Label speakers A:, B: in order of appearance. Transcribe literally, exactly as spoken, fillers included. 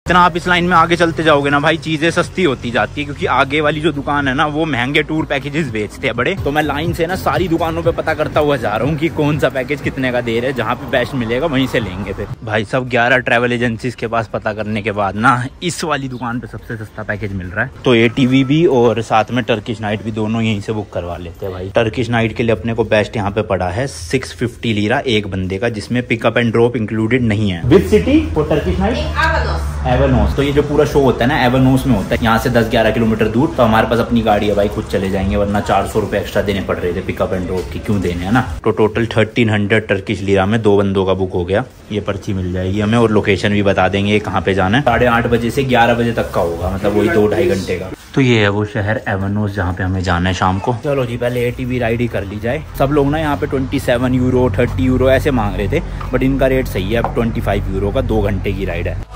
A: जितना आप इस लाइन में आगे चलते जाओगे ना भाई, चीजें सस्ती होती जाती है, क्योंकि आगे वाली जो दुकान है ना वो महंगे टूर पैकेजेस बेचते हैं बड़े। तो मैं लाइन से ना सारी दुकानों पे पता करता हुआ जा रहा हूँ कि कौन सा पैकेज कितने का दे रहे हैं, जहाँ पे बेस्ट मिलेगा वहीं से लेंगे। फिर भाई सब ग्यारह ट्रैवल एजेंसीज के पास पता करने के बाद ना इस वाली दुकान पे सबसे सस्ता पैकेज मिल रहा है। तो ए टी वी भी और साथ में टर्किश नाइट भी दोनों यहीं से बुक करवा लेते हैं भाई। टर्किश नाइट के लिए अपने को बेस्ट यहाँ पे पड़ा है सिक्स फिफ्टी लीरा एक बंदे का, जिसमें पिकअप एंड ड्रॉप इंक्लूडेड नहीं है। With city for Turkish night Avanos. तो ये जो पूरा शो होता है ना एवरनोस में होता है, यहाँ से दस ग्यारह किलोमीटर दूर। तो हमारे पास अपनी गाड़ी है भाई, खुद चले जाएंगे, वरना चार सौ रुपए एक्स्ट्रा देने पड़ रहे थे पिकअप एंड ड्रॉप की, क्यों देने है ना। तो total thirteen hundred Turkish lira में दो बंदों का बुक हो गया। ये पर्ची मिल जाएगी हमें और लोकेशन भी बता देंगे कहाँ पे जाना है। साढ़े आठ बजे से ग्यारह बजे तक का होगा, मतलब वही दो ढाई घंटे का। तो ये है वो शहर एवरनोस जहाँ पे हमें जाना है शाम को। चलो जी पहले एटीवी राइड ही कर ली जाए। सब लोग ना यहाँ पे twenty seven euro thirty euro ऐसे मांग रहे थे, बट इनका रेट सही है, अब ट्वेंटी फाइव यूरो का दो घंटे की राइड है।